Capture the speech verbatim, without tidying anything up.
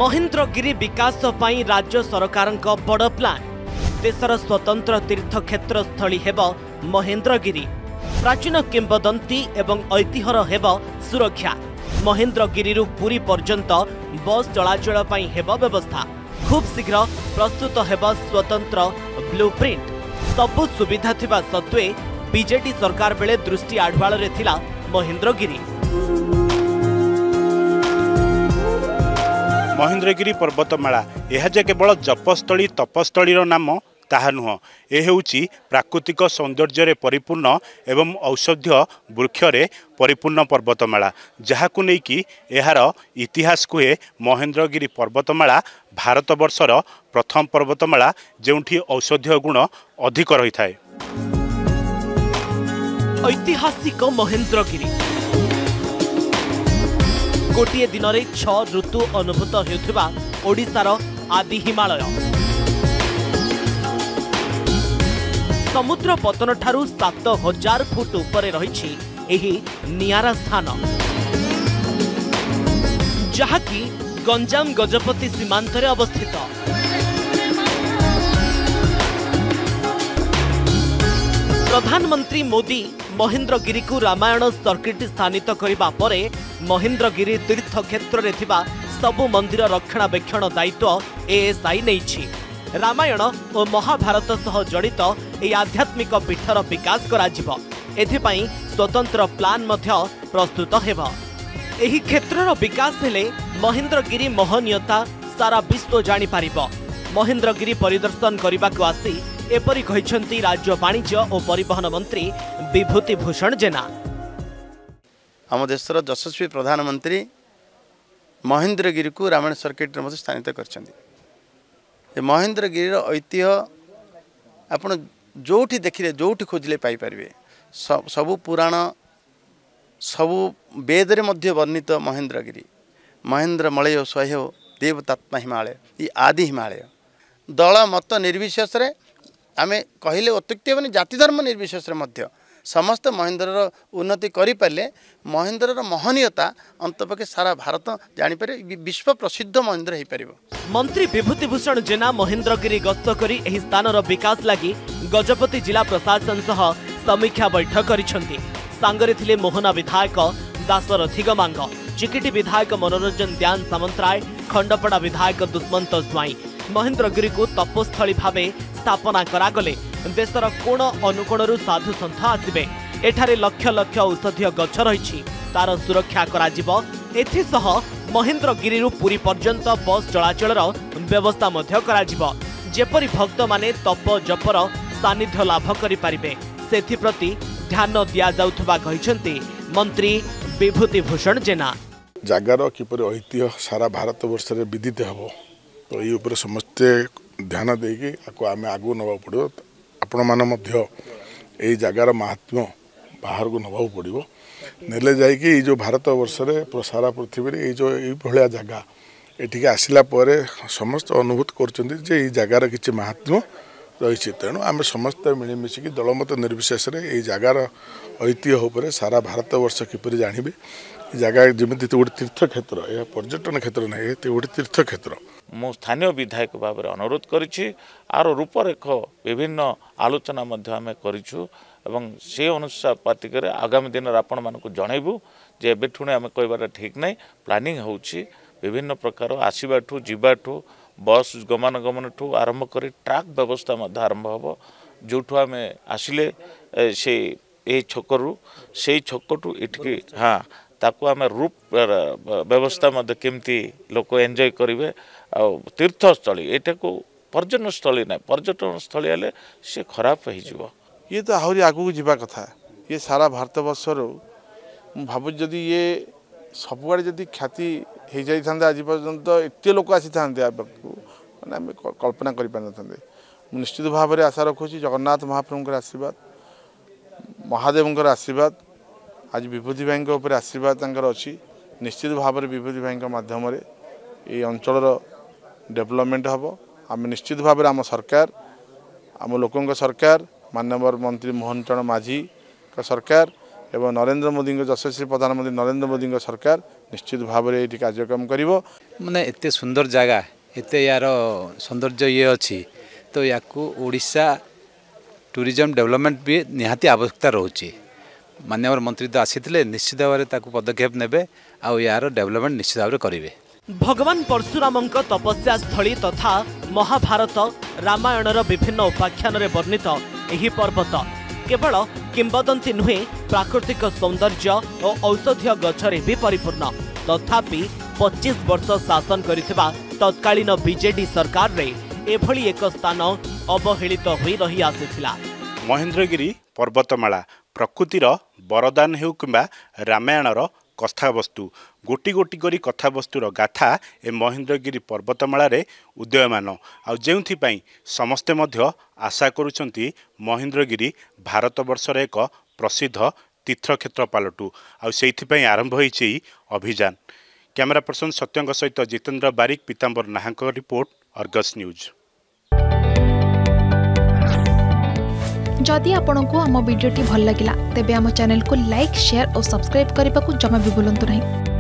महेंद्रगिरी विकास पाई राज्य सरकार बड़ प्लान। देशर स्वतंत्र तीर्थक्षेत्र स्थली हेब महेंद्रगिरी। प्राचीन किंवदंती एवं ऐतिह्यर हेब सुरक्षा। महेंद्रगिरी पुरी पर्यंत बस चलाचल पाई हेब व्यवस्था। खूब शीघ्र प्रस्तुत हेब स्वतंत्र ब्लूप्रिंट। सबु सुविधा थिबा सत्वे बीजेडी सरकार बेले दृष्टि आढवाल रे थिला महेंद्रगिरी। महेंद्रगिरी पर्वतमाला यह जे केवल जपस्थली तपस्थली नाम ताहा नुह। यह होची प्राकृतिक सौंदर्य परिपूर्ण एवं औषध्य वृक्षरे परिपूर्ण पर्वतमाला, जहाकु नेकी एहार इतिहास कुहे महेंद्रगिरी पर्वतमाला भारत वर्षर प्रथम पर्वतमाला जेउठी औषधीय गुण अधिक रही थाए। ऐतिहासिक महेंद्रगिरी गोटे दिन में छह ऋतु अनुभूत होता ओडिशार आदि हिमालय। समुद्र पतन ठारू सात हजार फुट ऊपर रही एही नियारा स्थान, जहाकी गंजाम गजपति सीमांतरे अवस्थित। प्रधानमंत्री मोदी महेंद्रगिरी को रामायण सर्किट स्थानित करबा परे महेंद्रगिरी तीर्थ क्षेत्र रे थिबा सबु मंदिर रक्षणाबेक्षण दायित्व एएसआई नेइछि। रामायण और महाभारत सह जड़ित यह आध्यात्मिक पीठर विकास कराजिबो। एथिपाई स्वतंत्र प्लान मध्य प्रस्तुत हेबो। एही क्षेत्रर विकास हेले महेंद्रगिरी महनीयता सारा विश्व जानि पारिबो। महेंद्रगिरी परिदर्शन करबाक आसी एपरि कहिसंती राज्य वाणिज्य और परिवहन मंत्री विभूति भूषण जेना। आम देशर यशस्वी प्रधानमंत्री महेंद्रगिरी को रामायण सर्किट में स्थानित कर महेंद्रगिरी ऐतिह्य आपण जोठी देखिले जोठी खोजिले पाई परिबे। सबु पुराण सबु वेद रे मध्य वर्णित महेंद्रगिरी महेंद्र मलय स्वय देवतात्मा हिमालय ये आदि हिमालय। दल मत निर्विशेष रे आमे कहले अत्युक्ति हेबनी, जाति धर्म निर्विशेष रे मध्य समस्त महेंद्रर उन्नति करि पाले। महेंद्रर महनीयता अंतपके सारा भारत जानि पारे, विश्व प्रसिद्ध महेंद्र हे परिबो। मंत्री विभूति भूषण जेना महेंद्रगिरी गस्त करी एही स्थानर विकास लागि गजपति जिला प्रशासन सह समीक्षा बैठक करिसंती। सांगरे थिले मोहना विधायक दासरथी गमांग, चिकिटी विधायक मनोरंजन ध्यान सामंतराय, खंडपड़ा विधायक दुष्मंत स्वाई। महेंद्रगिरी को तपोस्थली भावे स्थापना करागले देशर कोण अनुकोणरू साधु सन्थ आसिबे। एठारे लक्ष लक्ष औषधीय गछ रही तार सुरक्षा कराजिबो। एथिसह महेंद्रगिरी पुरी पर्यंत बस चलाचलर व्यवस्था मध्य कराजिबो, जेपरि भक्त माने तप जपर सानिध्य लाभ करि पारिबे सेथिप्रति ध्यान दिया जाउथबा कहिसंती मंत्री विभूति भूषण जेना। जगार किपर ऐतिह्य सारा भारत वर्ष रे विदित हबो, तो ये ऊपर समस्ते ध्यान देकी आको आमे आगु नबा पड़ो। आपण मान मध्य एई जगार महात्म्य बाहर को नबा पड़ो, नेले जाई कि जो भारत वर्ष रे सारा पृथ्वी रे ए जो ए भलिया जगह एठिके आसिला परे समस्त अनुभूत करचंदी जे ए जगार किछि महात्म्य रही। तेणु आम समस्त मिलमिशिकी दलमत निर्विशेष ए जगार ऐतिह्य उपर सारा भारत वर्ष किपर जानवे। जगह जमी गोटे तीर्थ क्षेत्र, यह पर्यटन क्षेत्र ना, ये गोटे तीर्थ क्षेत्र। मु स्थानीय विधायक भाव में अनुरोध करिछि आर रूपरेख विभिन्न आलोचना आम करिछु एवं से अनुसार पातिक आगामी दिन आपण मानक जनइबू जे एबेठु आम कहबार ठीक नहीं। प्लानिंग होउछि विभिन्न प्रकार आसबाठू जीवाठू बस गमनागमन ठू आरंभ कर ट्राक व्यवस्था आरंभ हम, जो आम आसिले से ए छकरू से छकटू इठकी हाँ ताकू आम रूप व्यवस्था केमती लोक एंजॉय करेंगे। तीर्थस्थली एटा को पर्यटन स्थली ना, पर्यटन स्थली हेले से खराब हो। ये तो आहरी आगू जावा कथा। ये सारा भारत वर्ष भावु जदि ये सबुआड़े जदि ख्याति हो जाता आज पर्यंत एत लोक आसी था मैंने आम कल्पना कर निश्चित भाव में आशा रखुची जगन्नाथ महाप्रभुଙ୍କର आशीर्वाद, महादेवଙ୍କର आशीर्वाद, आज विभूति भाई ऊपर आशीर्वाद तांकर अच्छी। निश्चित भाव में विभूति भाई माध्यम ये अंचल डेवलपमेंट हम। आम निश्चित भाव में आम सरकार आम लोकों सरकार माननीय मंत्री मोहन चरण माझी का सरकार एवं नरेंद्र मोदी यशस्वी प्रधानमंत्री नरेंद्र मोदी सरकार निश्चित भाव में ये कार्यक्रम कर माने एते सुंदर जगह एते यार सौंदर्य ये अच्छी तो या ओडिशा टूरिज्म डेवलपमेंट भी निहाती आवश्यकता रोचे माननीय मंत्री तो आसी निश्चित भाव में पदक्षेप नेबे आ यार डेवलपमेंट निश्चित भाव में करेंगे। भगवान परशुरामଙ୍କ तपस्या स्थली तथा महाभारत रामायणर विभिन्न उपाख्यान वर्णित एही पर्वत केवल किंबदंती नुहे प्राकृतिक सौंदर्य और औषधीय गछरे भी परिपूर्ण तथापि पच्चीस वर्ष शासन करिथिबा तत्कालीन बीजेडी सरकार रे एभली एक स्थान अवहेलित होई रही आसीथिला। महेंद्रगिरी पर्वतमाला प्रकृतिर वरदान हेउ किंबा रामायणर कथावस्तु गोटी गोटी करी कथावस्तुर गाथा ए महेंद्रगिरी पर्वतमाला रे उदयमान आ जेउथिपाई समस्ते मध्य आशा करुछंती महेंद्रगिरी भारत वर्षर एक प्रसिद्ध तीर्थक्षेत्र पालटू आ सेइथिपाई आरंभ होईछि अभियान। कैमरा पर्सन सत्यंग सहित जितेंद्र बारिक पीतांबर नाहांक रिपोर्ट अर्गस न्यूज। जदि आपंक आम भिडी भल लगा तेब आम चैनल को लाइक शेयर और सब्सक्राइब करने को जमा भी भूलु नहीं।